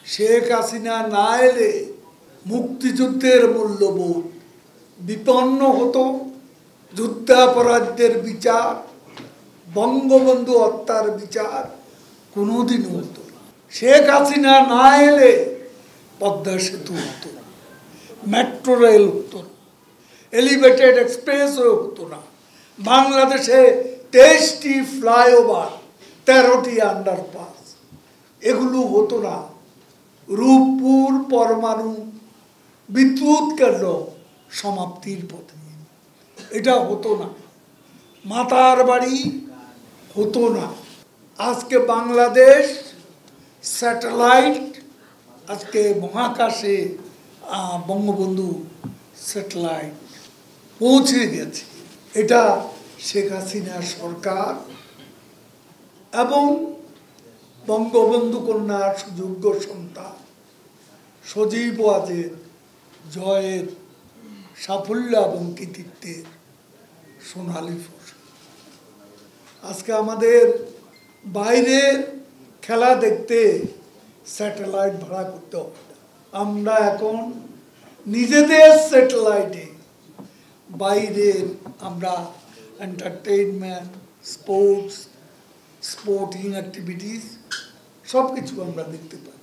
শেখ হাসিনা না এলে মুক্তিযুদ্ধের মূল্যবোধ বিপন্ন হতো, যুদ্ধাপরাধীদের বিচার, বঙ্গবন্ধু হত্যার বিচার কোনোদিন হতো না। শেখ হাসিনা না এলে পদ্মা সেতু হতো না, মেট্রো রেল হতো না, এলিভেটেড এক্সপ্রেসও হতো না, বাংলাদেশে 23টি ফ্লাইওভার, 13টি আন্ডারপাস এগুলো হতো না, রূপপুর পরমাণু বিদ্যুৎ কেন্দ্র সমাপ্তির পথে এটা হতো না, মাতার বাড়ি হতো না। আজকে বাংলাদেশ স্যাটেলাইট, আজকে মহাকাশে বঙ্গবন্ধু স্যাটেলাইট পৌঁছে গেছে। এটা শেখ হাসিনা সরকার এবং বঙ্গবন্ধু কন্যার সুযোগ্য সন্তান সজীব ওয়াজেদ জয়ের সাফল্য এবং কৃতিত্বের সোনালী ফসল। আজকে আমাদের বাইরের খেলা দেখতে স্যাটেলাইট ভাড়া করতে হবে না, আমরা এখন নিজেদের স্যাটেলাইটে বাইরের আমরা এন্টারটেইনমেন্ট, স্পোর্টিং অ্যাক্টিভিটিস সব কিছু আমরা দেখতে পাই।